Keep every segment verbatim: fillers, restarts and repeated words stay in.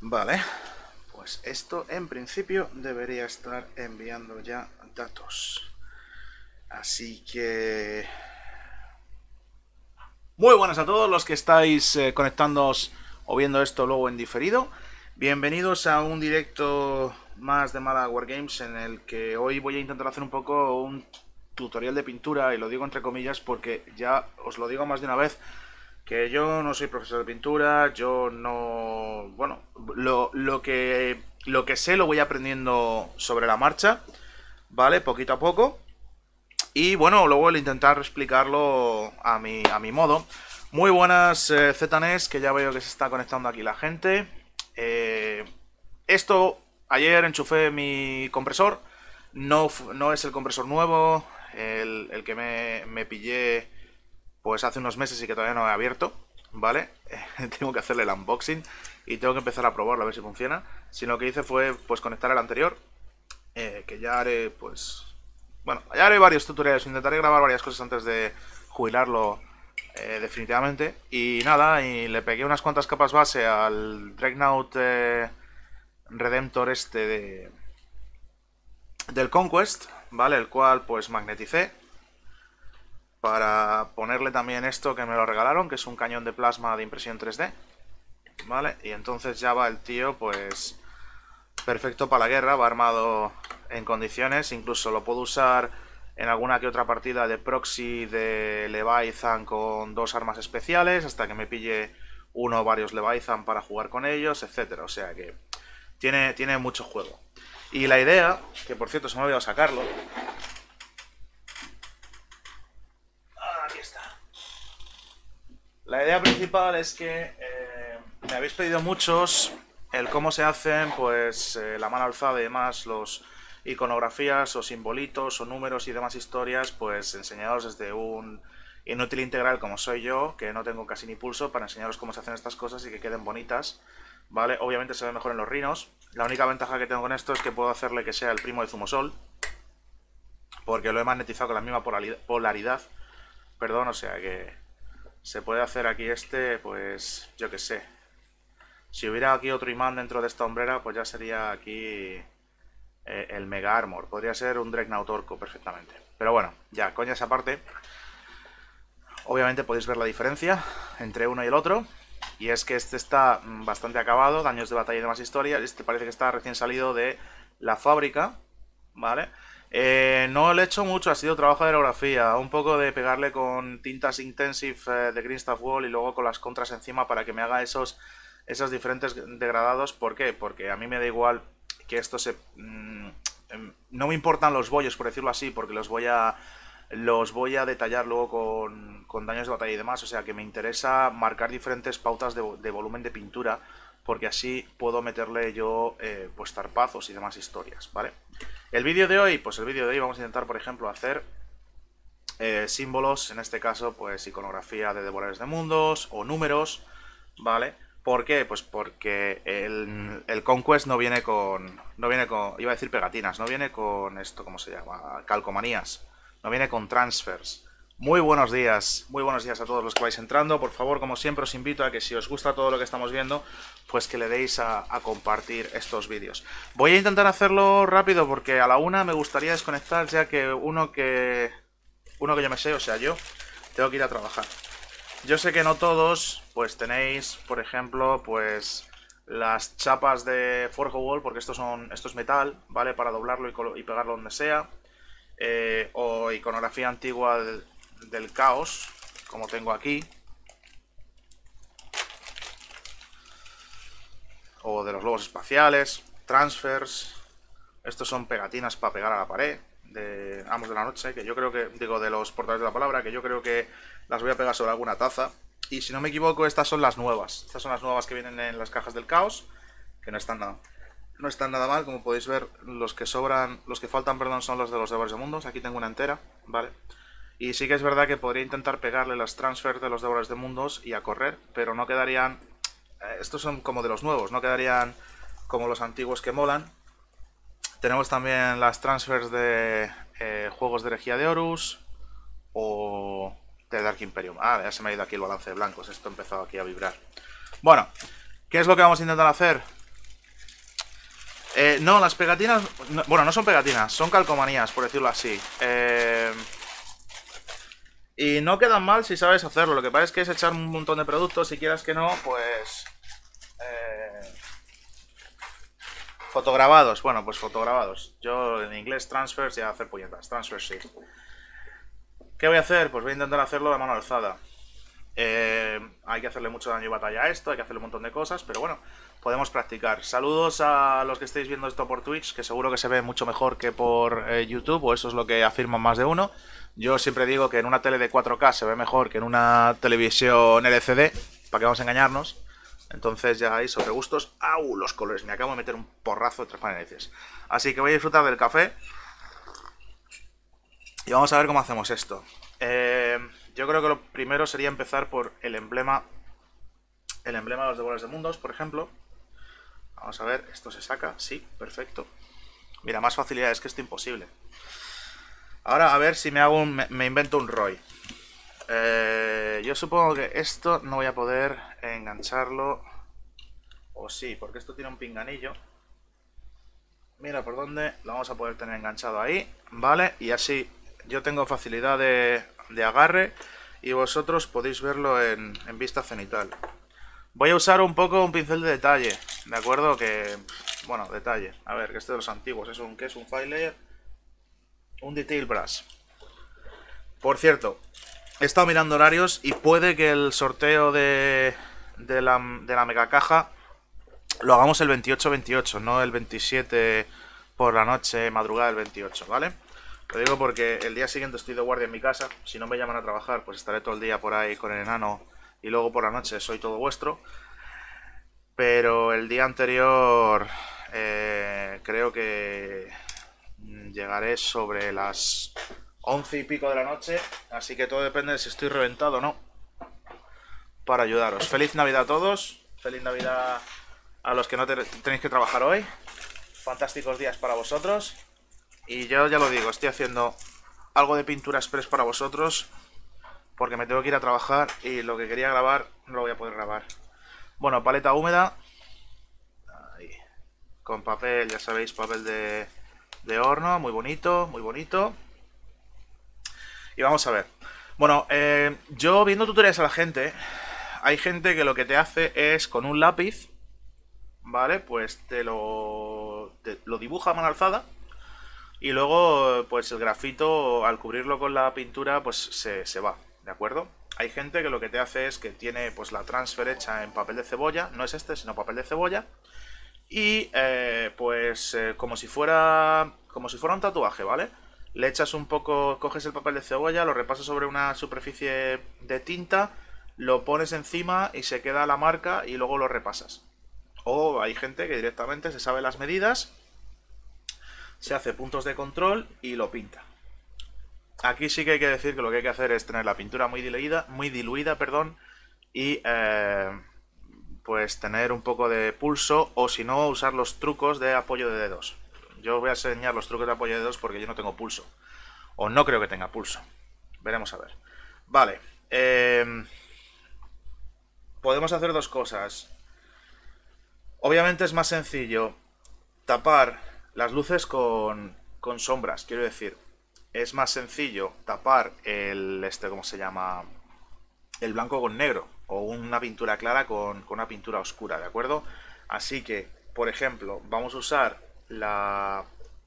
Vale, pues esto en principio debería estar enviando ya datos. Así que... Muy buenas a todos los que estáis eh, conectándoos o viendo esto luego en diferido. Bienvenidos a un directo más de Mala Wargames en el que hoy voy a intentar hacer un poco un tutorial de pintura, y lo digo entre comillas porque ya os lo digo más de una vez, que yo no soy profesor de pintura, yo no... Bueno, lo, lo, que, lo que sé lo voy aprendiendo sobre la marcha, ¿vale? Poquito a poco. Y bueno, luego el intentar explicarlo a mi, a mi modo. Muy buenas, eh, Zetanes, que ya veo que se está conectando aquí la gente. Eh, esto, ayer enchufé mi compresor. No, no es el compresor nuevo, el, el que me, me pillé pues hace unos meses y que todavía no he abierto, ¿vale? Tengo que hacerle el unboxing y tengo que empezar a probarlo a ver si funciona. Si lo que hice fue pues conectar el anterior, eh, que ya haré pues... Bueno, ya haré varios tutoriales, intentaré grabar varias cosas antes de jubilarlo eh, definitivamente. Y nada, y le pegué unas cuantas capas base al Dreadnought eh, Redemptor este de, del Conquest, ¿vale? El cual pues magneticé para ponerle también esto que me lo regalaron, que es un cañón de plasma de impresión tres D, ¿vale? Y entonces ya va el tío, pues, perfecto para la guerra, va armado en condiciones, incluso lo puedo usar en alguna que otra partida de proxy de Leviathan con dos armas especiales, hasta que me pille uno o varios Leviathan para jugar con ellos, etcétera. O sea que tiene, tiene mucho juego. Y la idea, que por cierto se me ha olvidado sacarlo, la idea principal es que eh, me habéis pedido muchos el cómo se hacen pues eh, la mano alzada y demás, los iconografías o simbolitos o números y demás historias, pues enseñados desde un inútil integral como soy yo, que no tengo casi ni pulso para enseñaros cómo se hacen estas cosas y que queden bonitas, ¿vale? Obviamente se ve mejor en los rhinos. La única ventaja que tengo con esto es que puedo hacerle que sea el primo de Zumosol, porque lo he magnetizado con la misma polaridad, perdón, o sea que... Se puede hacer aquí este, pues, yo que sé. Si hubiera aquí otro imán dentro de esta hombrera, pues ya sería aquí eh, el Mega Armor. Podría ser un Dreadnought Orco perfectamente. Pero bueno, ya, coñas aparte. Obviamente podéis ver la diferencia entre uno y el otro. Y es que este está bastante acabado, daños de batalla y demás historias. Este parece que está recién salido de la fábrica, ¿vale? Eh, no le he hecho mucho, ha sido trabajo de aerografía, un poco de pegarle con tintas Intensive eh, de Green Stuff Wall y luego con las contras encima para que me haga esos, esos diferentes degradados. ¿Por qué? Porque a mí me da igual que esto se... Mmm, no me importan los bollos, por decirlo así, porque los voy a... Los voy a detallar luego con, con daños de batalla y demás, o sea que me interesa marcar diferentes pautas de, de volumen de pintura, porque así puedo meterle yo eh, pues zarpazos y demás historias, ¿vale? El vídeo de hoy, pues el vídeo de hoy vamos a intentar, por ejemplo, hacer eh, símbolos, en este caso, pues iconografía de devoradores de mundos o números, ¿vale? ¿Por qué? Pues porque el, el Conquest no viene con, no viene con, iba a decir pegatinas, no viene con esto, ¿cómo se llama? Calcomanías, no viene con transfers. Muy buenos días, muy buenos días a todos los que vais entrando. Por favor, como siempre, os invito a que si os gusta todo lo que estamos viendo, pues que le deis a, a compartir estos vídeos. Voy a intentar hacerlo rápido porque a la una me gustaría desconectar, ya que uno que uno que yo me sé, o sea yo, tengo que ir a trabajar. Yo sé que no todos, pues tenéis, por ejemplo, pues las chapas de Forge Wall, porque esto, son, esto es metal, ¿vale? Para doblarlo y, y pegarlo donde sea. Eh, o iconografía antigua del, del caos, como tengo aquí, o de los lobos espaciales, transfers. Estos son pegatinas para pegar a la pared de Amos de la Noche, que yo creo que, digo, de los portadores de la palabra, que yo creo que las voy a pegar sobre alguna taza. Y si no me equivoco, estas son las nuevas. Estas son las nuevas que vienen en las cajas del caos, que no están nada, no están nada mal. Como podéis ver, los que sobran, los que faltan, perdón, son los de los devoradores de mundos. Aquí tengo una entera, ¿vale? Y sí que es verdad que podría intentar pegarle las transfers de los devoradores de mundos y a correr, pero no quedarían... Eh, estos son como de los nuevos, no quedarían como los antiguos que molan. Tenemos también las transfers de eh, juegos de herejía de Horus o de Dark Imperium. Ah, ya se me ha ido aquí el balance de blancos, esto ha empezado aquí a vibrar. Bueno, ¿qué es lo que vamos a intentar hacer? Eh, no, las pegatinas... no, bueno, no son pegatinas, son calcomanías, por decirlo así. Eh, y no quedan mal si sabes hacerlo. Lo que pasa es que es echar un montón de productos. Si quieras que no, pues... Eh, fotograbados. Bueno, pues fotograbados. Yo en inglés transfers y a hacer puñetas. Transfer sí. ¿Qué voy a hacer? Pues voy a intentar hacerlo de mano alzada. Eh, hay que hacerle mucho daño y batalla a esto, hay que hacerle un montón de cosas, pero bueno, podemos practicar. Saludos a los que estéis viendo esto por Twitch, que seguro que se ve mucho mejor que por eh, YouTube, o eso es lo que afirman más de uno. Yo siempre digo que en una tele de cuatro K se ve mejor que en una televisión L C D, para que vamos a engañarnos. Entonces ya hay sobre gustos. ¡Au! Los colores, me acabo de meter un porrazo de tres narices. Así que voy a disfrutar del café. Y vamos a ver cómo hacemos esto. Eh, yo creo que lo primero sería empezar por el emblema. El emblema de los devoradores de mundos, por ejemplo. Vamos a ver, esto se saca. Sí, perfecto. Mira, más facilidad, es que esto es imposible. Ahora a ver si me hago un, me, me invento un ROI. Eh, yo supongo que esto no voy a poder engancharlo. O sí, porque esto tiene un pinganillo. Mira por dónde lo vamos a poder tener enganchado ahí. Vale, y así yo tengo facilidad de, de agarre y vosotros podéis verlo en, en vista cenital. Voy a usar un poco un pincel de detalle, ¿de acuerdo? Que, bueno, detalle. A ver, que este de los antiguos. ¿Es un qué? ¿Es un file layer? Un detail brush. Por cierto, he estado mirando horarios y puede que el sorteo de, de, la, de la mega caja lo hagamos el veintiocho veintiocho, no el veintisiete por la noche, madrugada del veintiocho, ¿vale? Lo digo porque el día siguiente estoy de guardia en mi casa. Si no me llaman a trabajar, pues estaré todo el día por ahí con el enano. Y luego por la noche soy todo vuestro. Pero el día anterior eh, creo que llegaré sobre las once y pico de la noche. Así que todo depende de si estoy reventado o no, para ayudaros. Feliz Navidad a todos. Feliz Navidad a los que no te tenéis que trabajar hoy. Fantásticos días para vosotros. Y yo ya lo digo, estoy haciendo algo de pintura express para vosotros, porque me tengo que ir a trabajar y lo que quería grabar no lo voy a poder grabar. Bueno, paleta húmeda. Ahí. Con papel, ya sabéis, papel de, de horno. Muy bonito, muy bonito. Y vamos a ver. Bueno, eh, yo viendo tutoriales a la gente, hay gente que lo que te hace es con un lápiz, ¿vale? Pues te lo, te lo dibuja a mano alzada. Y luego, pues el grafito, al cubrirlo con la pintura, pues se, se va, ¿de acuerdo? Hay gente que lo que te hace es que tiene pues la transfer hecha en papel de cebolla, no es este, sino papel de cebolla. Y eh, pues eh, como si fuera como si fuera un tatuaje, ¿vale? Le echas un poco, coges el papel de cebolla, lo repasas sobre una superficie de tinta, lo pones encima y se queda la marca y luego lo repasas. O hay gente que directamente se sabe las medidas, se hace puntos de control y lo pinta. Aquí sí que hay que decir que lo que hay que hacer es tener la pintura muy diluida, muy diluida, perdón, y eh, pues tener un poco de pulso, o si no, usar los trucos de apoyo de dedos. Yo os voy a enseñar los trucos de apoyo de dedos porque yo no tengo pulso, o no creo que tenga pulso. Veremos a ver. Vale, eh, podemos hacer dos cosas. Obviamente es más sencillo tapar las luces con, con sombras, quiero decir, es más sencillo tapar el, este, ¿cómo se llama? El blanco con negro, o una pintura clara con, con una pintura oscura, ¿de acuerdo? Así que, por ejemplo, vamos a usar la...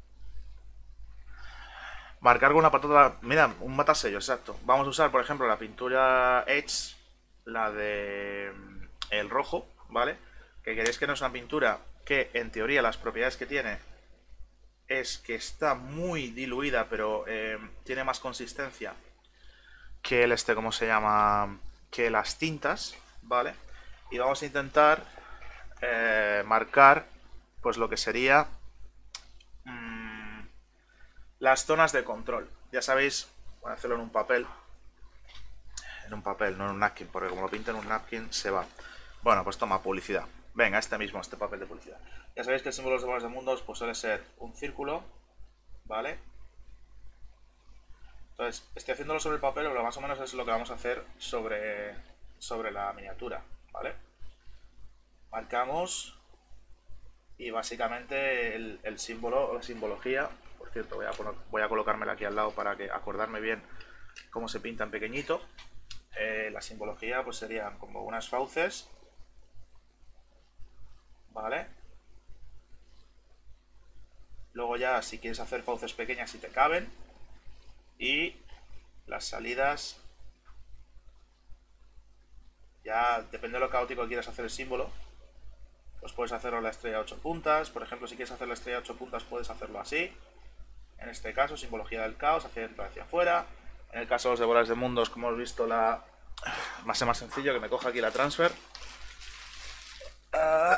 Marcar con una patata, mira, un matasello, exacto. Vamos a usar, por ejemplo, la pintura Edge, la de el rojo, ¿vale? Que queréis que no es una pintura que, en teoría, las propiedades que tiene es que está muy diluida, pero eh, tiene más consistencia que el este, ¿cómo se llama? Que las tintas, ¿vale? Y vamos a intentar eh, marcar, pues lo que sería mmm, las zonas de control. Ya sabéis, voy a hacerlo en un papel, en un papel, no en un napkin, porque como lo pinto en un napkin se va. Bueno, pues toma, publicidad. Venga, este mismo, este papel de publicidad. Ya sabéis que el símbolo de los devoradores de mundos pues suele ser un círculo, ¿vale? Entonces, estoy haciéndolo sobre el papel, pero más o menos es lo que vamos a hacer sobre, sobre la miniatura, ¿vale? Marcamos Y básicamente el, el símbolo, la simbología, por cierto, voy a, poner, voy a colocármela aquí al lado para que acordarme bien cómo se pinta en pequeñito. Eh, la simbología pues serían como unas fauces, ¿vale? Luego ya si quieres hacer fauces pequeñas si te caben. Y las salidas, ya depende de lo caótico que quieras hacer el símbolo, pues puedes hacerlo la estrella de ocho puntas. Por ejemplo, si quieres hacer la estrella de ocho puntas puedes hacerlo así. En este caso, simbología del caos, hacia adentro, hacia afuera. En el caso de los de bolas de mundos, como hemos visto, la va a ser más sencillo, que me coja aquí la transfer. Uh,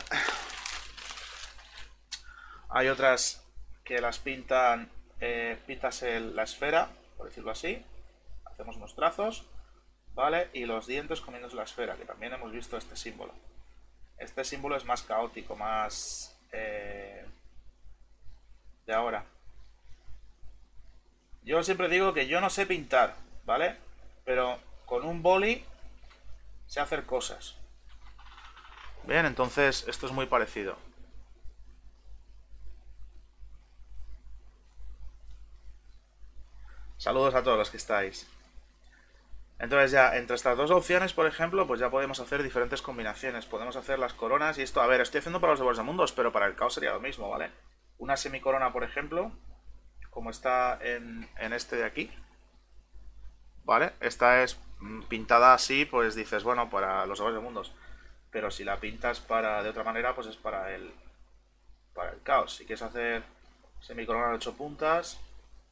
hay otras que las pintan, eh, pintas el, la esfera, por decirlo así. Hacemos unos trazos, ¿vale? Y los dientes comiéndose la esfera, que también hemos visto este símbolo. Este símbolo es más caótico, más eh, de ahora. Yo siempre digo que yo no sé pintar, ¿vale? Pero con un boli sé hacer cosas. Bien, entonces esto es muy parecido. Saludos a todos los que estáis. Entonces ya, entre estas dos opciones, por ejemplo, pues ya podemos hacer diferentes combinaciones. Podemos hacer las coronas y esto, a ver, estoy haciendo para los devoradores de mundos, pero para el caos sería lo mismo, ¿vale? Una semicorona, por ejemplo, como está en, en este de aquí, ¿vale? Esta es pintada así, pues dices, bueno, para los devoradores de mundos. Pero si la pintas para de otra manera, pues es para el, para el caos. Si quieres hacer semicorona de ocho puntas,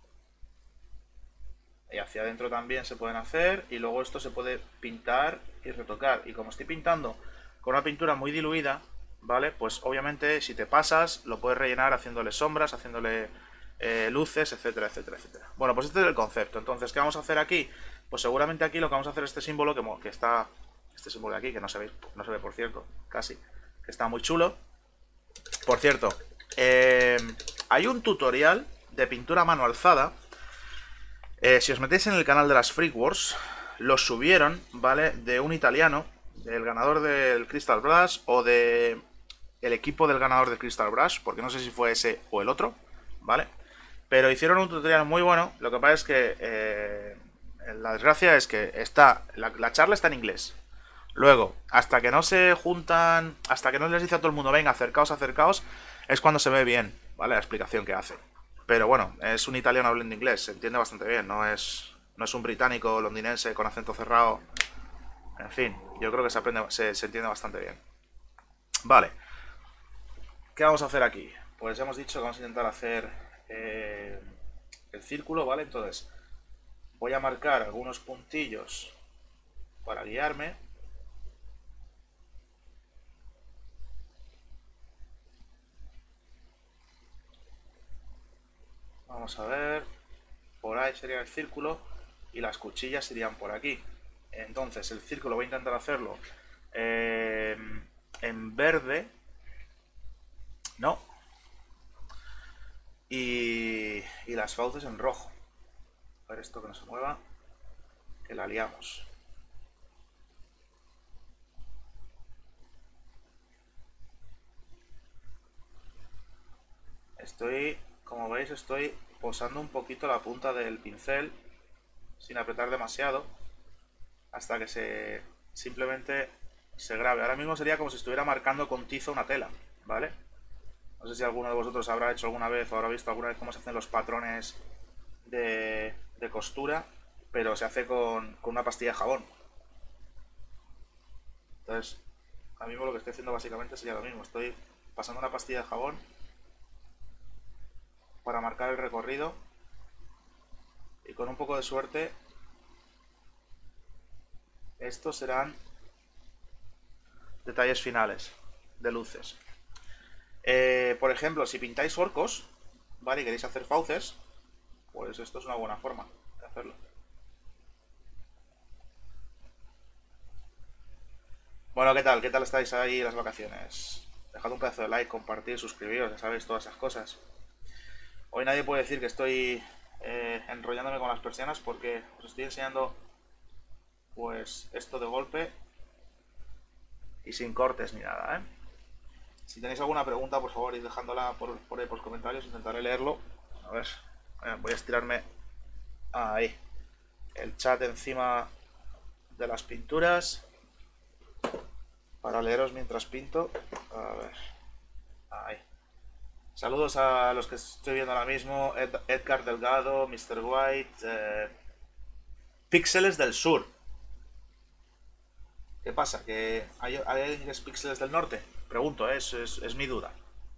y hacia adentro también se pueden hacer, y luego esto se puede pintar y retocar. Y como estoy pintando con una pintura muy diluida, ¿vale? Pues obviamente si te pasas lo puedes rellenar haciéndole sombras, haciéndole eh, luces, etcétera, etcétera, etcétera. Bueno, pues este es el concepto. Entonces, ¿qué vamos a hacer aquí? Pues seguramente aquí lo que vamos a hacer es este símbolo que, que está, este símbolo de aquí, que no se ve, no se ve por cierto, casi, que está muy chulo. Por cierto, eh, hay un tutorial de pintura a mano alzada. Eh, si os metéis en el canal de las Freak Wars, lo subieron, ¿vale? De un italiano, del ganador del Crystal Brush o de el equipo del ganador del Crystal Brush, porque no sé si fue ese o el otro, ¿vale? Pero hicieron un tutorial muy bueno. Lo que pasa es que eh, la desgracia es que está la, la charla está en inglés. Luego, hasta que no se juntan, hasta que no les dice a todo el mundo, venga, acercaos, acercaos, es cuando se ve bien, ¿vale? La explicación que hace. Pero bueno, es un italiano hablando inglés, se entiende bastante bien, no es, no es un británico londinense con acento cerrado. En fin, yo creo que se, aprende, se, se entiende bastante bien. Vale. ¿Qué vamos a hacer aquí? Pues ya hemos dicho que vamos a intentar hacer eh, el círculo, ¿vale? Entonces, voy a marcar algunos puntillos para guiarme. Vamos a ver, por ahí sería el círculo y las cuchillas irían por aquí. Entonces el círculo voy a intentar hacerlo eh, en verde, no, y, y las fauces en rojo. A ver esto que no se mueva, que la liamos. Estoy, como veis, estoy posando un poquito la punta del pincel sin apretar demasiado hasta que se simplemente se grabe. Ahora mismo sería como si estuviera marcando con tiza una tela, ¿vale? No sé si alguno de vosotros habrá hecho alguna vez o habrá visto alguna vez cómo se hacen los patrones de, de costura, pero se hace con, con una pastilla de jabón. Entonces, a mí lo que estoy haciendo básicamente sería lo mismo. Estoy pasando una pastilla de jabón para marcar el recorrido y con un poco de suerte estos serán detalles finales de luces. Eh, por ejemplo, si pintáis orcos, ¿vale? Y queréis hacer fauces, pues esto es una buena forma de hacerlo. Bueno, ¿qué tal? ¿Qué tal estáis ahí las vacaciones? Dejad un pedazo de like, compartir, suscribiros, ya sabéis, todas esas cosas. Hoy nadie puede decir que estoy eh, enrollándome con las persianas porque os estoy enseñando pues esto de golpe y sin cortes ni nada, ¿eh? Si tenéis alguna pregunta, por favor, id dejándola por, por ahí por los comentarios, intentaré leerlo. A ver, voy a estirarme ahí. El chat encima de las pinturas para leeros mientras pinto. A ver, ahí. Saludos a los que estoy viendo ahora mismo: Ed, Edgar Delgado, mister White, eh, Píxeles del Sur. ¿Qué pasa? ¿Que hay, hay alguien que es Píxeles del Norte? Pregunto, ¿eh? es, es, es mi duda.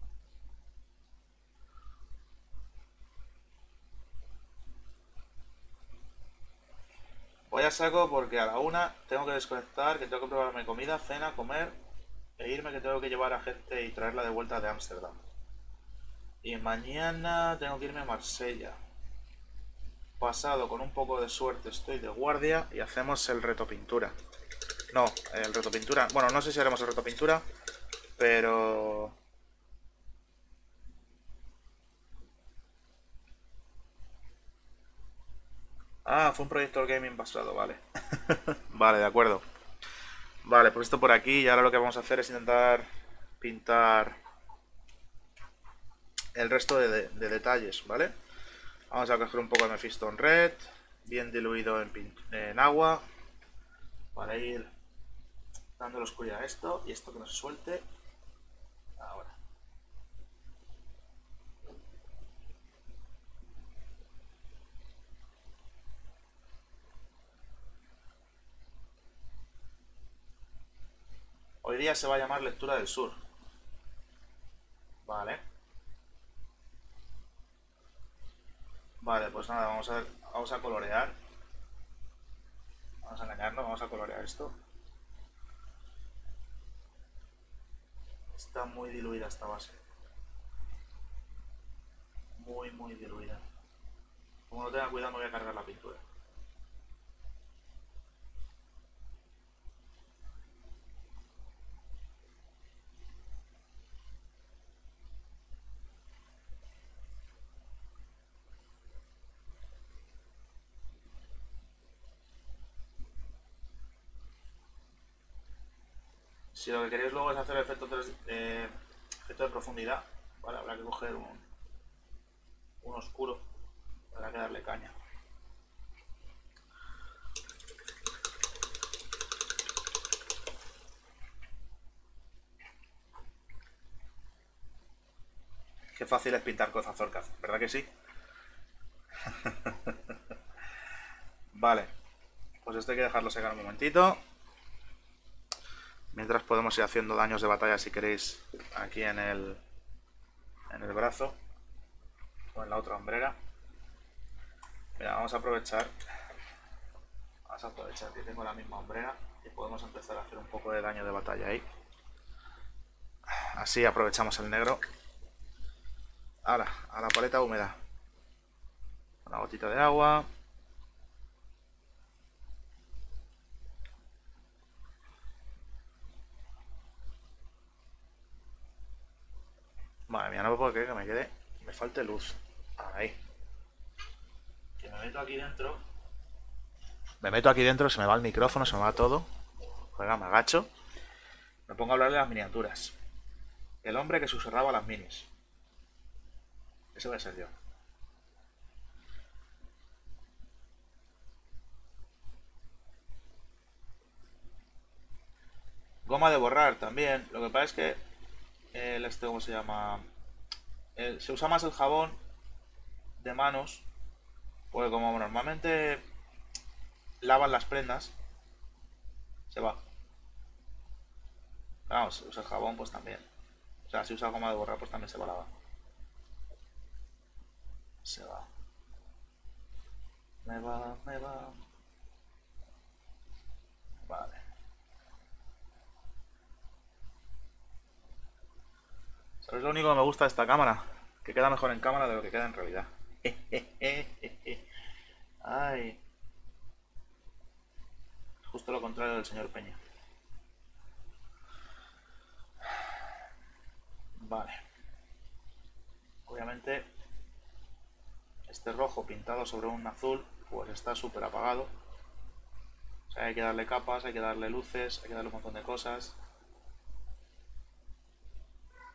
Voy a saco porque a la una tengo que desconectar, que tengo que prepararme comida, cena, comer e irme, que tengo que llevar a gente y traerla de vuelta de Ámsterdam. Y mañana tengo que irme a Marsella. Pasado, con un poco de suerte, estoy de guardia y hacemos el reto pintura. No, el reto pintura. Bueno, no sé si haremos el reto pintura, pero... Ah, fue un proyector gaming pasado, vale. Vale, de acuerdo. Vale, pues esto por aquí y ahora lo que vamos a hacer es intentar pintar el resto de, de, de detalles, ¿vale? Vamos a coger un poco de Mephiston Red, bien diluido en, en agua, para ir dando oscuridad a esto y esto que no se suelte. Ahora. Hoy día se va a llamar Lectura del Sur. Vale. Vale, pues nada, vamos a, vamos a colorear. Vamos a engañarnos, vamos a colorear esto. Está muy diluida esta base. Muy, muy diluida. Como no tenga cuidado, me voy a cargar la pintura. Si lo que queréis luego es hacer el efecto, tres, eh, efecto de profundidad, vale, habrá que coger un, un oscuro para que darle caña. Qué fácil es pintar con Azorcaz, ¿verdad que sí? Vale, pues esto hay que dejarlo secar un momentito. Mientras podemos ir haciendo daños de batalla, si queréis, aquí en el, en el brazo o en la otra hombrera. Mira, vamos a aprovechar. Vamos a aprovechar que tengo la misma hombrera y podemos empezar a hacer un poco de daño de batalla ahí. Así aprovechamos el negro. Ahora, a la paleta húmeda. Una gotita de agua. Madre mía, no me puedo creer que me quede. Me falte luz. Ahí. Que me meto aquí dentro. Me meto aquí dentro, se me va el micrófono, se me va todo. Juega, me agacho. Me pongo a hablar de las miniaturas. El hombre que susurraba las minis. Ese voy a ser yo. Goma de borrar también. Lo que pasa es que el este, ¿cómo se llama? El, se usa más el jabón de manos, porque como normalmente lavan las prendas, se va. Vamos, si usa el jabón, pues también. O sea, si usa goma de borrar, pues también se va a lavar. Se va. Me va, me va. Vale. ¿Sabes lo único que me gusta de esta cámara? Que queda mejor en cámara de lo que queda en realidad. Ay. Justo lo contrario del señor Peña. Vale. Obviamente, este rojo pintado sobre un azul, pues está súper apagado. O sea, hay que darle capas, hay que darle luces, hay que darle un montón de cosas.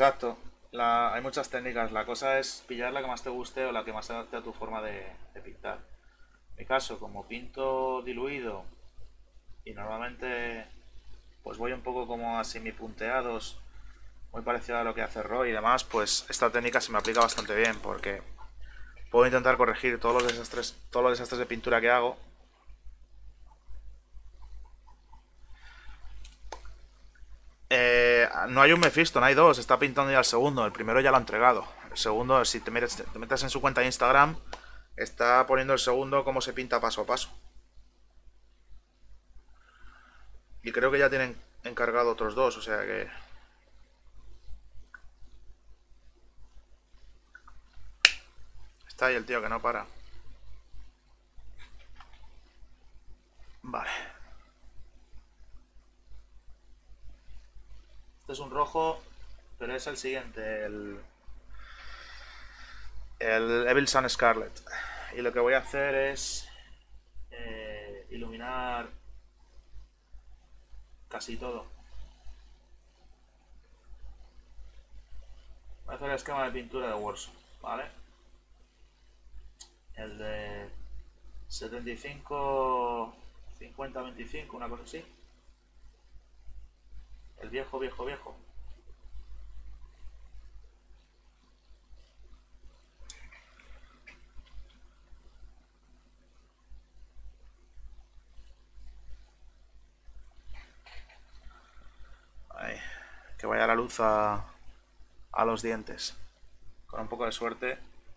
Exacto. La, hay muchas técnicas. La cosa es pillar la que más te guste o la que más se adapte a tu forma de, de pintar. En mi caso, como pinto diluido y normalmente pues voy un poco como a semipunteados, muy parecido a lo que hace Roy y demás, pues esta técnica se me aplica bastante bien porque puedo intentar corregir todos los desastres, todos los desastres de pintura que hago. Eh, no hay un Mephisto, no hay dos, está pintando ya el segundo, el primero ya lo ha entregado. El segundo, si te metes, te metes en su cuenta de Instagram, está poniendo el segundo cómo se pinta paso a paso. Y creo que ya tienen encargado otros dos, o sea que... Está ahí el tío que no para. Vale. Este es un rojo, pero es el siguiente, el... El Evil Sun Scarlet. Y lo que voy a hacer es... Eh, iluminar casi todo. Voy a hacer el esquema de pintura de Warzone, ¿vale? El de setenta y cinco, cincuenta, veinticinco, una cosa así. El viejo, viejo, viejo. Ahí. Que vaya la luz a, a los dientes. Con un poco de suerte.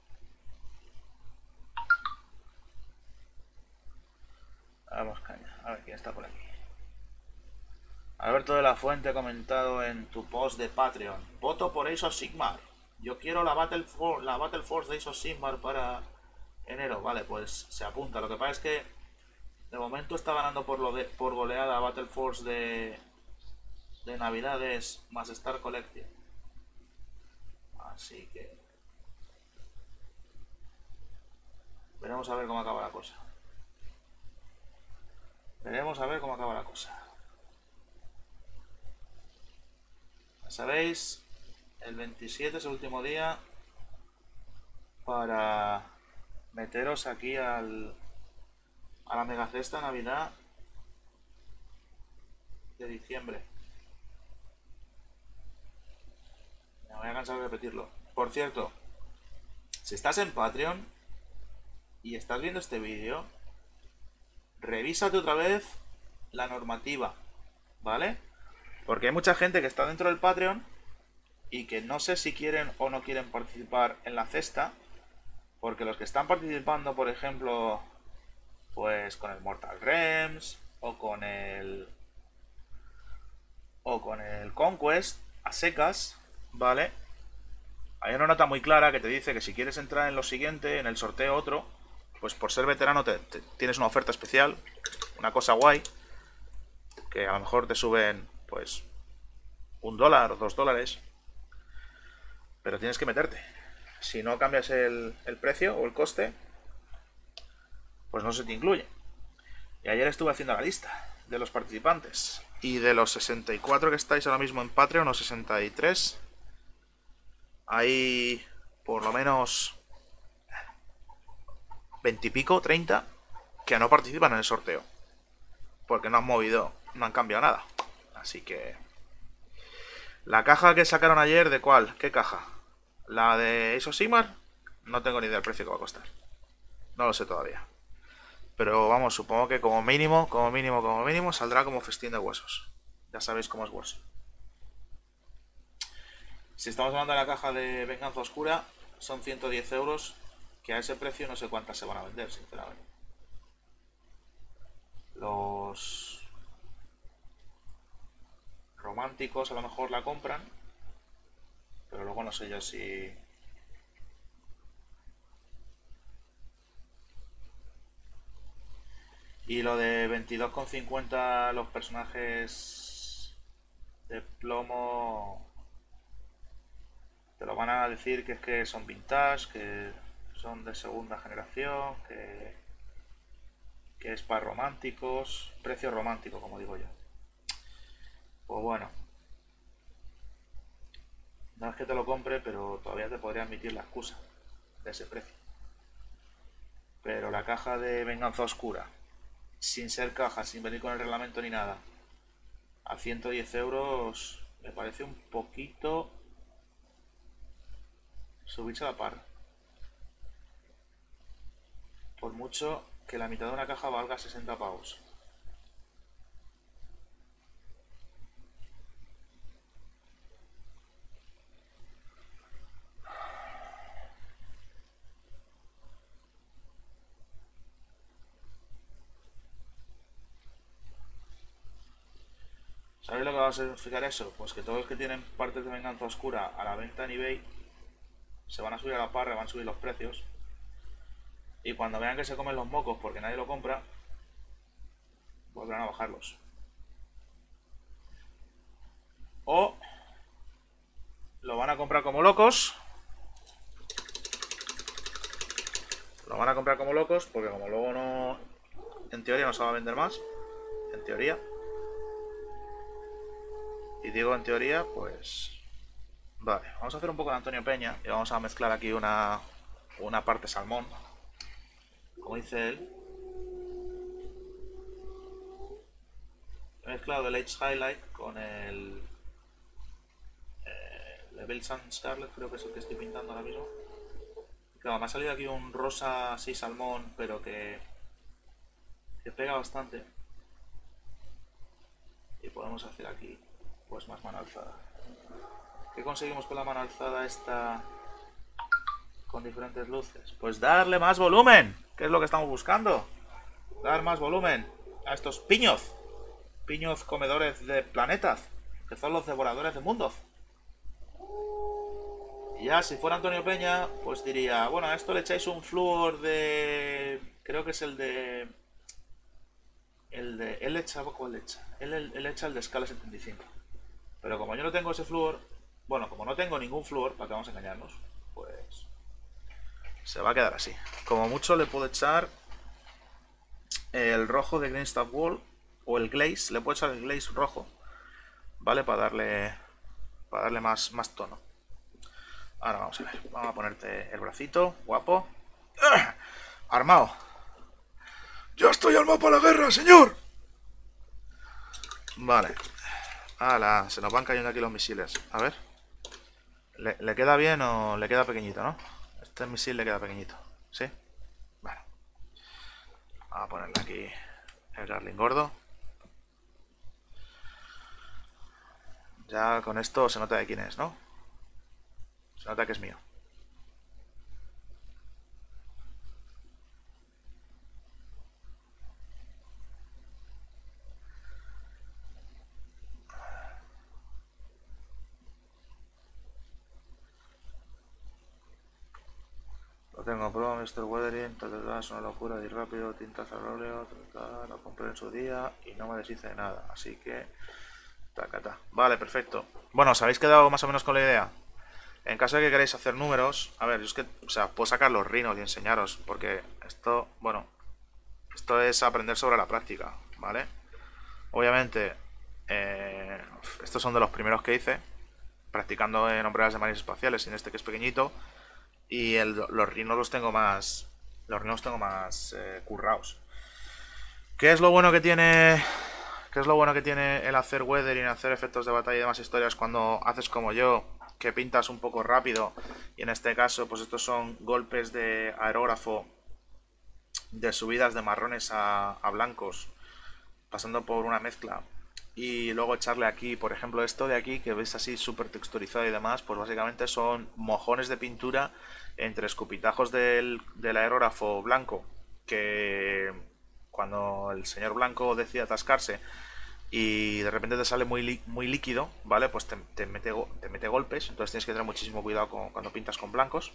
Vamos, caña. A ver quién está por aquí. Alberto de la Fuente ha comentado en tu post de Patreon: voto por Age of Sigmar. Yo quiero la Battle Force, la Battle Force de Age of Sigmar para enero. Vale, pues se apunta. Lo que pasa es que de momento está ganando por, lo de, por goleada Battle Force de, de Navidades más Star Collective. Así que veremos a ver cómo acaba la cosa. Veremos a ver cómo acaba la cosa. Ya sabéis, el veintisiete es el último día para meteros aquí al, a la mega cesta Navidad de diciembre. Me voy a cansar de repetirlo. Por cierto, si estás en Patreon y estás viendo este vídeo, revísate otra vez la normativa, ¿vale? Porque hay mucha gente que está dentro del Patreon y que no sé si quieren o no quieren participar en la cesta, porque los que están participando, por ejemplo, pues con el Mortal Realms o con el o con el Conquest a secas, ¿vale? Hay una nota muy clara que te dice que si quieres entrar en lo siguiente, en el sorteo otro, pues por ser veterano te, te, tienes una oferta especial, una cosa guay, que a lo mejor te suben pues un dólar o dos dólares, pero tienes que meterte. Si no cambias el, el precio o el coste, pues no se te incluye. Y ayer estuve haciendo la lista de los participantes. Y de los sesenta y cuatro que estáis ahora mismo en Patreon, o sesenta y tres, hay por lo menos veinte y pico, treinta, que no participan en el sorteo. Porque no han movido, no han cambiado nada. Así que... La caja que sacaron ayer, ¿de cuál? ¿Qué caja? ¿La de Age of Sigmar? No tengo ni idea del precio que va a costar. No lo sé todavía. Pero vamos, supongo que como mínimo, como mínimo, como mínimo, saldrá como festín de huesos. Ya sabéis cómo es Warzone. Si estamos hablando de la caja de Venganza Oscura, son ciento diez euros, que a ese precio no sé cuántas se van a vender, sinceramente. Los románticos a lo mejor la compran, pero luego no sé yo si... Y lo de veintidós con cincuenta, los personajes de plomo, te lo van a decir que es que son vintage, que son de segunda generación, que, que es para románticos, precio romántico, como digo yo. Pues bueno, No es que te lo compre, pero todavía te podría admitir la excusa de ese precio. Pero la caja de Venganza Oscura, sin ser caja, sin venir con el reglamento ni nada, a ciento diez euros me parece un poquito subirse a la par. Por mucho que la mitad de una caja valga sesenta pavos. ¿Sabéis lo que va a significar eso? Pues que todos los que tienen partes de Venganza Oscura a la venta en eBay se van a subir a la parra, van a subir los precios. Y cuando vean que se comen los mocos porque nadie lo compra, volverán a bajarlos. O lo van a comprar como locos. Lo van a comprar como locos porque como luego no... En teoría no se va a vender más. En teoría. Y digo en teoría, pues... Vale, vamos a hacer un poco de Antonio Peña y vamos a mezclar aquí una, una parte salmón. Como dice él. He mezclado el Age Highlight con el... Eh, Level Sun Scarlet, creo que es el que estoy pintando ahora mismo. Claro, me ha salido aquí un rosa así salmón, pero que... que pega bastante. Y podemos hacer aquí pues más mano alzada. ¿Qué conseguimos con la mano alzada esta con diferentes luces? Pues darle más volumen, que es lo que estamos buscando. Dar más volumen a estos piñoz. Piñoz comedores de planetas, que son los devoradores de mundos. Y ya si fuera Antonio Peña, pues diría, bueno, a esto le echáis un flúor de... Creo que es el de... El de... Él echa... ¿Cuál le echa? Él, él, él echa el de escala setenta y cinco. Pero como yo no tengo ese flúor, bueno, como no tengo ningún flúor, para que vamos a engañarnos, pues se va a quedar así. Como mucho le puedo echar el rojo de Green Staff Wall o el glaze, le puedo echar el glaze rojo, ¿vale? Para darle para darle más, más tono. Ahora vamos a ver, vamos a ponerte el bracito, guapo. ¡Ah! Armado. ¡Ya estoy armado para la guerra, señor! Vale. ¡Hala! Se nos van cayendo aquí los misiles. A ver. ¿Le, ¿Le queda bien o le queda pequeñito, no? Este misil le queda pequeñito. ¿Sí? Bueno. Vamos a ponerle aquí el Garling gordo. Ya con esto se nota de quién es, ¿no? Se nota que es mío. Lo tengo pro, mister Weathering, es una locura de ir rápido, tintas al óleo, lo compré en su día y no me deshice de nada, así que... Tacata. Vale, perfecto. Bueno, ¿os habéis quedado más o menos con la idea? En caso de que queráis hacer números, a ver, yo es que, o sea, puedo sacar los rinos y enseñaros, porque esto, bueno, esto es aprender sobre la práctica, ¿vale? Obviamente, eh, estos son de los primeros que hice, practicando en hombreras de mares espaciales, sin este que es pequeñito, y el, los rinos los tengo más, los rinos los tengo más eh, curraos. ¿Qué es lo bueno que tiene... ¿Qué es lo bueno que tiene el hacer weathering, hacer efectos de batalla y demás historias cuando haces como yo, que pintas un poco rápido? Y en este caso, pues estos son golpes de aerógrafo de subidas de marrones a, a blancos, pasando por una mezcla. Y luego echarle aquí, por ejemplo, esto de aquí, que veis así súper texturizado y demás, pues básicamente son mojones de pintura entre escupitajos del, del aerógrafo blanco, que... cuando el señor blanco decide atascarse y de repente te sale muy, muy líquido, ¿vale? Pues te, te, mete, te mete golpes, entonces tienes que tener muchísimo cuidado con, cuando pintas con blancos.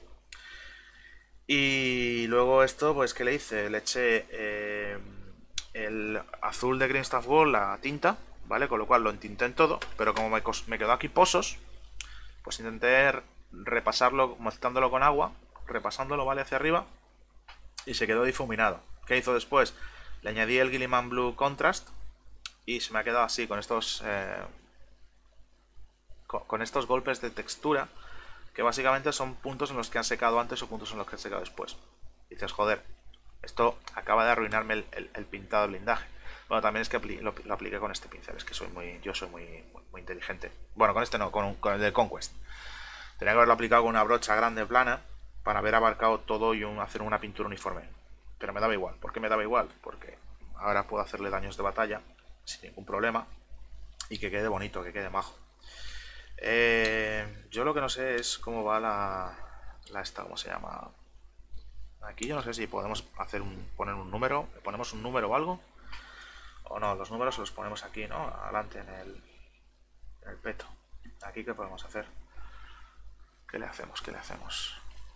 Y luego esto, pues, ¿qué le hice? Le eché eh, el azul de Green Staff Wall, la tinta, ¿vale? Con lo cual lo entinté en todo, pero como me, me quedó aquí pozos, pues intenté repasarlo, mezclándolo con agua, repasándolo, ¿vale? Hacia arriba, y se quedó difuminado. ¿Qué hizo después? Le añadí el Gilliman Blue Contrast y se me ha quedado así, con estos eh, con, con estos golpes de textura, que básicamente son puntos en los que han secado antes o puntos en los que han secado después. Y dices, joder, esto acaba de arruinarme el, el, el pintado del blindaje. Bueno, también es que apli lo, lo apliqué con este pincel, es que soy muy, yo soy muy, muy, muy inteligente. Bueno, con este no, con, un, con el de Conquest. Tenía que haberlo aplicado con una brocha grande plana para haber abarcado todo y un, hacer una pintura uniforme. Pero me daba igual. ¿Por qué me daba igual? Porque ahora puedo hacerle daños de batalla sin ningún problema y que quede bonito, que quede majo. Eh, yo lo que no sé es cómo va la, la esta, ¿cómo se llama? Aquí yo no sé si podemos hacer un, poner un número, ¿le ponemos un número o algo? O no, los números los ponemos aquí, ¿no? Adelante en el, en el peto. Aquí, ¿qué podemos hacer? ¿Qué le hacemos? ¿Qué le hacemos?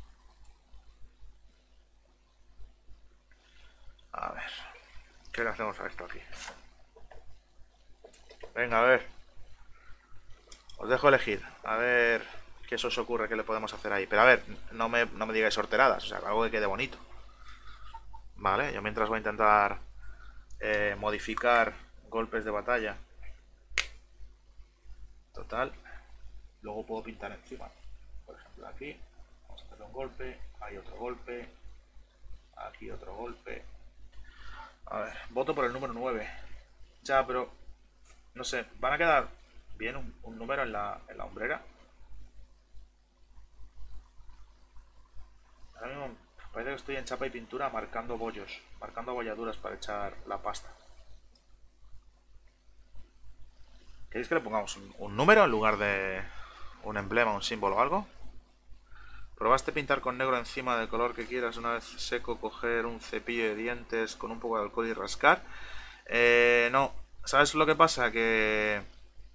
A ver, ¿qué le hacemos a esto aquí? Venga, a ver. Os dejo elegir. A ver qué se os ocurre que le podemos hacer ahí. Pero a ver, no me, no me digáis sorteradas. O sea, algo que quede bonito. Vale, yo mientras voy a intentar eh, modificar golpes de batalla. Total. Luego puedo pintar encima. Por ejemplo, aquí. Vamos a hacerle un golpe. Hay otro golpe. Aquí otro golpe. A ver, voto por el número nueve. Ya, pero no sé, ¿van a quedar bien un, un número en la, en la hombrera? Ahora mismo parece que estoy en chapa y pintura marcando bollos, marcando abolladuras para echar la pasta. ¿Queréis que le pongamos un, un número en lugar de un emblema, un símbolo o algo? ¿Probaste pintar con negro encima del color que quieras? Una vez seco, coger un cepillo de dientes con un poco de alcohol y rascar. Eh, no. ¿Sabes lo que pasa? Que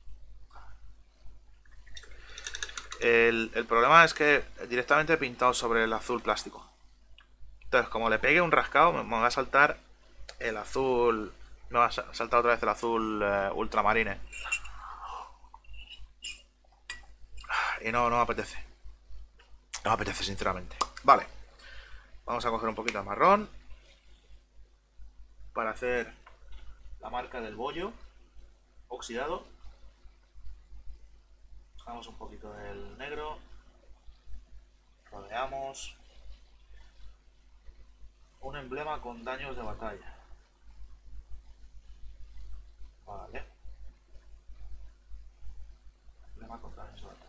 el, el problema es que directamente he pintado sobre el azul plástico. Entonces, como le pegue un rascado, me, me va a saltar el azul... Me va a saltar otra vez el azul eh, ultramarine. Y no, no me apetece. No me apetece, sinceramente. Vale. Vamos a coger un poquito de marrón para hacer la marca del bollo oxidado. Dejamos un poquito del negro. Rodeamos. Un emblema con daños de batalla. Vale. Emblema con daños de batalla.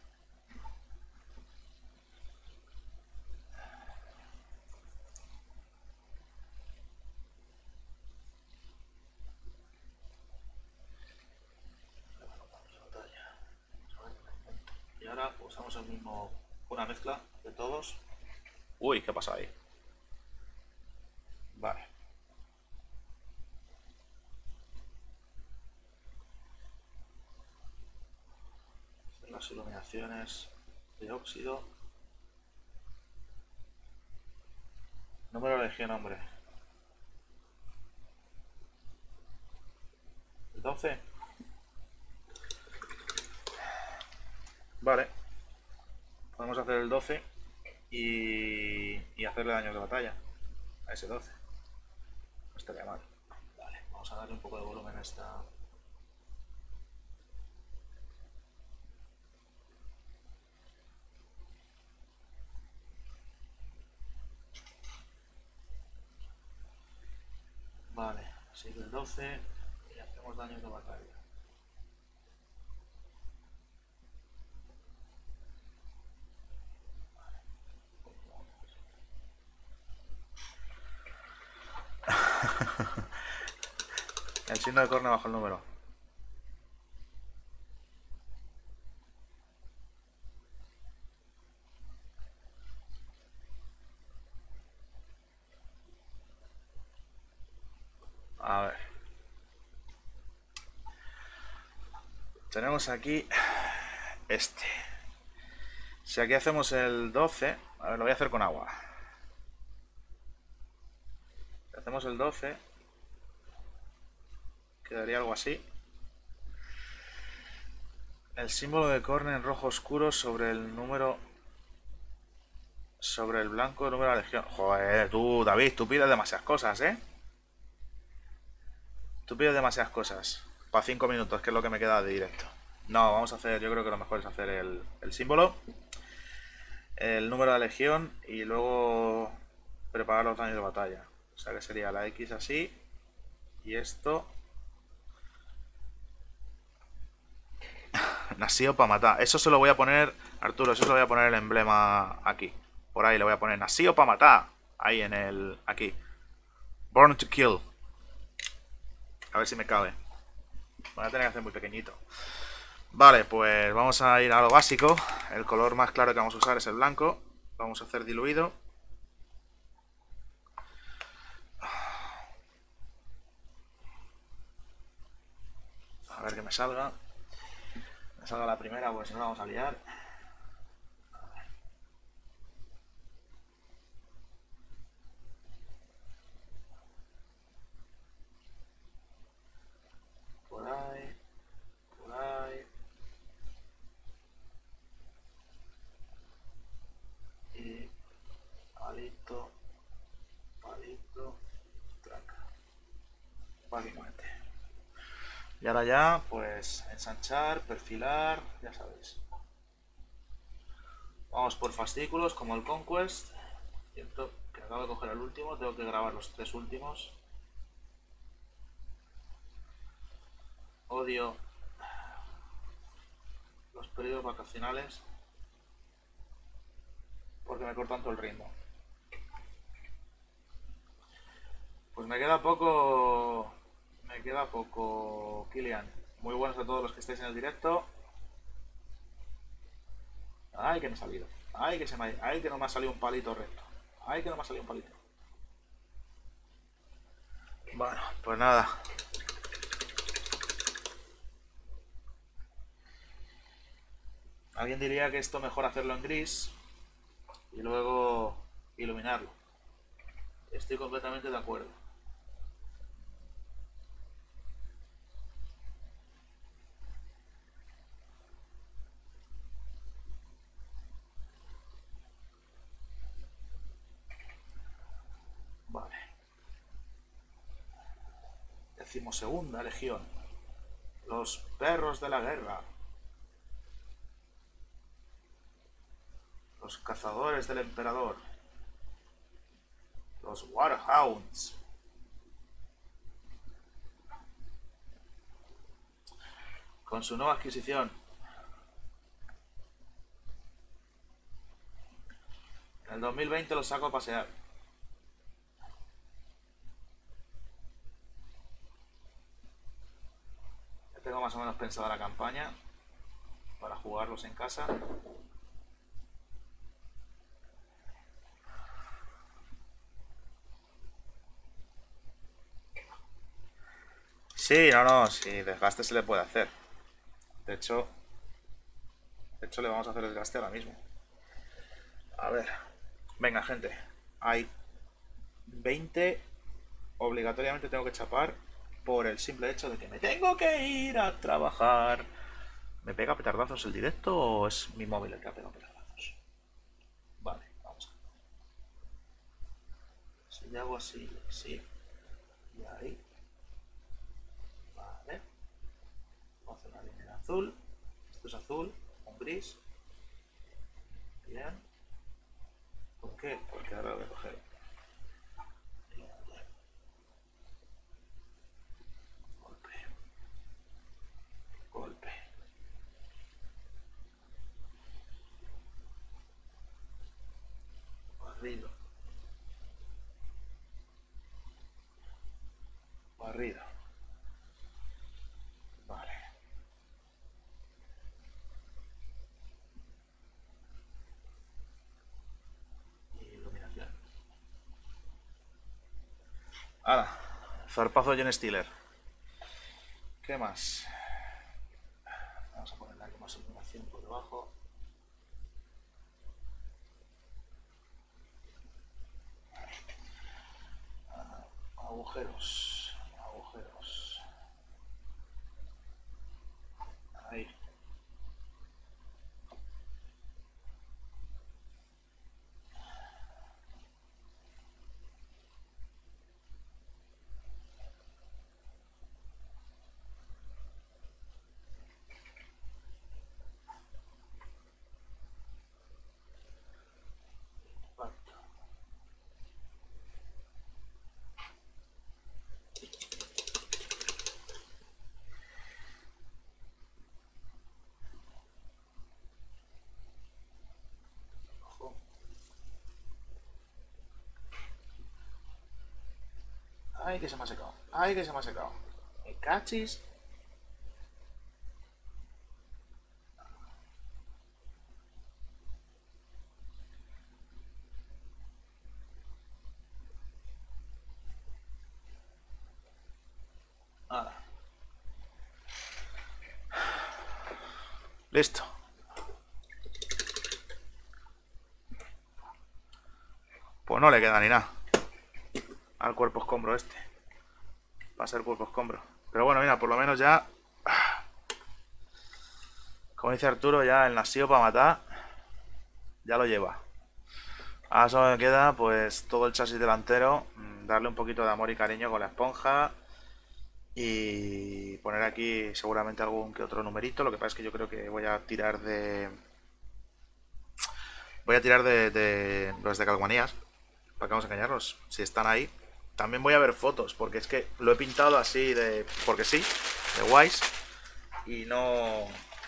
Y ahora usamos el mismo, una mezcla de todos. Uy, ¿qué pasa ahí? Vale. Las iluminaciones de óxido. Número de legión, hombre. ¿El doce? Vale. Podemos hacer el doce y, y hacerle daños de batalla a ese doce. No estaría mal. Vale, vamos a darle un poco de volumen a esta... Vale, sigue el doce y hacemos daños de batalla. El signo de corne bajo el número. A ver. Tenemos aquí este. Si aquí hacemos el doce, a ver, lo voy a hacer con agua. Si hacemos el doce, quedaría algo así. El símbolo de corne en rojo oscuro sobre el número... Sobre el blanco número de la legión. Joder, tú, David, tú pides demasiadas cosas, ¿eh? Tú pides demasiadas cosas. Para cinco minutos, que es lo que me queda de directo. No, vamos a hacer, yo creo que lo mejor es hacer el, el símbolo, el número de la legión y luego preparar los daños de batalla. O sea que sería la X así y esto. Nacido para matar. Eso se lo voy a poner, Arturo, eso se lo voy a poner el emblema aquí. Por ahí le voy a poner nacido para matar. Ahí en el, aquí. Born to kill. A ver si me cabe. Voy a tener que hacer muy pequeñito. Vale, pues vamos a ir a lo básico. El color más claro que vamos a usar es el blanco. Vamos a hacer diluido. A ver que me salga. Me salga la primera, pues si no vamos a liar. Por ahí. Por ahí. Y palito. Palito. Traca. Básicamente. Y ahora ya, pues ensanchar, perfilar, ya sabéis. Vamos por fascículos como el Conquest. Siento que acabo de coger el último, tengo que grabar los tres últimos. Odio los periodos vacacionales porque me cortan todo el ritmo. Pues me queda poco. Me queda poco, Kilian. Muy buenos a todos los que estáis en el directo. Ay, que me ha salido. Ay, que se me ha... Ay, que no me ha salido un palito recto. Ay, que no me ha salido un palito. Bueno, pues nada. Alguien diría que esto mejor hacerlo en gris y luego iluminarlo. Estoy completamente de acuerdo. Vale. Decimosegunda legión. Los perros de la guerra. Los cazadores del emperador. Los Warhounds. Con su nueva adquisición. En el dos mil veinte los saco a pasear. Ya tengo más o menos pensada la campaña para jugarlos en casa. Sí, no, no, sí, desgaste se le puede hacer. De hecho, de hecho le vamos a hacer desgaste ahora mismo. A ver, venga gente, hay veinte, obligatoriamente tengo que chapar por el simple hecho de que me tengo que ir a trabajar. ¿Me pega petardazos el directo o es mi móvil el que ha pegado petardazos? Vale, vamos a ver. Si le hago así, sí, y ahí. Vale. Vamos a hacer una línea en azul. Esto es azul, un gris. Bien. ¿Por qué? Porque ahora lo voy a coger. Golpe. Golpe. Barrido. Barrido. Vale. Iluminación. Ahora, zarpazo Jen Stiller. ¿Qué más? Vamos a ponerle aquí más iluminación por debajo. Agujeros. Agujeros. Ahí. Ay, que se me ha secado. Ay, que se me ha secado. Me cachis. Ahora. Listo. Pues no le queda ni nada al cuerpo escombro este. Va a ser cuerpo escombro. Pero bueno, mira, por lo menos ya, como dice Arturo, ya el nacido para matar ya lo lleva. Ahora solo me queda pues todo el chasis delantero, darle un poquito de amor y cariño con la esponja y poner aquí seguramente algún que otro numerito. Lo que pasa es que yo creo que voy a tirar de... Voy a tirar de, de los de calcomanías, para que vamos a engañarlos, si están ahí. También voy a ver fotos, porque es que lo he pintado así de... porque sí, de guays. Y no...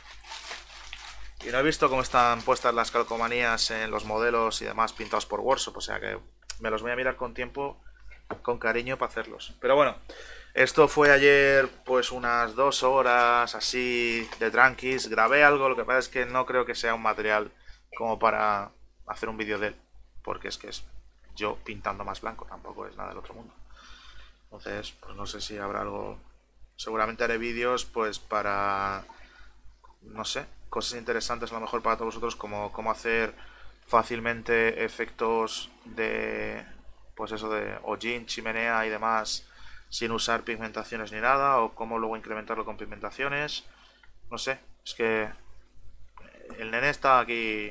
Y no he visto cómo están puestas las calcomanías en los modelos y demás pintados por Workshop. O sea que me los voy a mirar con tiempo, con cariño para hacerlos. Pero bueno, esto fue ayer pues unas dos horas así de tranquis. Grabé algo, lo que pasa es que no creo que sea un material como para hacer un vídeo de él. Porque es que es... yo pintando más blanco, tampoco es nada del otro mundo. Entonces, pues no sé si habrá algo. Seguramente haré vídeos pues para, no sé, cosas interesantes a lo mejor para todos vosotros, como cómo hacer fácilmente efectos de, pues eso de hollín, chimenea y demás sin usar pigmentaciones ni nada, o cómo luego incrementarlo con pigmentaciones. No sé, es que el nene está aquí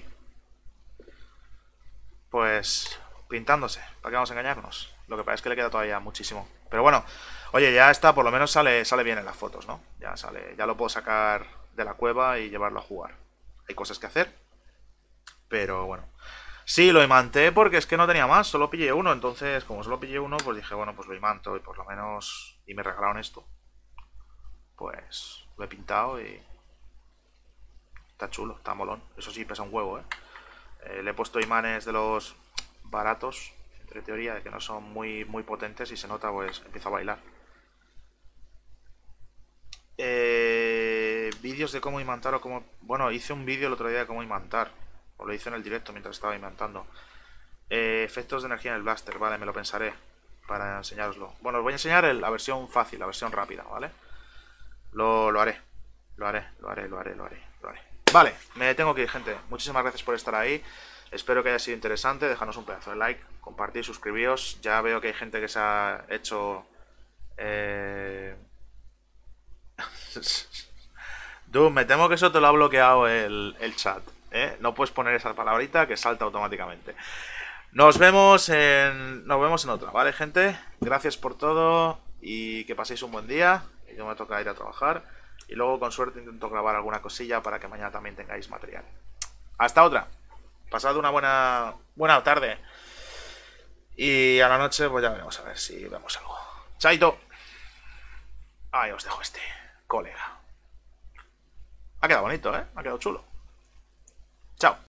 pues pintándose, ¿para qué vamos a engañarnos? Lo que pasa es que le queda todavía muchísimo. Pero bueno, oye, ya está, por lo menos sale, sale bien en las fotos, ¿no? Ya sale, ya lo puedo sacar de la cueva y llevarlo a jugar. Hay cosas que hacer, pero bueno. Sí, lo imanté porque es que no tenía más, solo pillé uno, entonces como solo pillé uno, pues dije, bueno, pues lo imanto y por lo menos... Y me regalaron esto. Pues lo he pintado y... está chulo, está molón. Eso sí, pesa un huevo, ¿eh? Eh, le he puesto imanes de los baratos, entre teoría, de que no son muy, muy potentes, y se nota, pues empieza a bailar. Eh, vídeos de cómo imantar o cómo... Bueno, hice un vídeo el otro día de cómo imantar. O lo hice en el directo mientras estaba imantando. Eh, efectos de energía en el blaster, vale, me lo pensaré para enseñaroslo. Bueno, os voy a enseñar el, la versión fácil, la versión rápida, ¿vale? Lo, lo haré, lo haré, lo haré, lo haré, lo haré, lo haré. Vale, me tengo que ir, gente. Muchísimas gracias por estar ahí. Espero que haya sido interesante. Dejadnos un pedazo de like, compartir, suscribíos. Ya veo que hay gente que se ha hecho... Eh... Dude, me temo que eso te lo ha bloqueado el, el chat, ¿eh? No puedes poner esa palabrita que salta automáticamente. Nos vemos en... Nos vemos en otra, ¿vale, gente? Gracias por todo y que paséis un buen día. Yo me toca ir a trabajar. Y luego, con suerte, intento grabar alguna cosilla para que mañana también tengáis material. Hasta otra. Pasad una buena, buena tarde. Y a la noche, pues ya veremos a ver si vemos algo. Chaito. Ahí os dejo este, colega. Ha quedado bonito, ¿eh? Ha quedado chulo. Chao.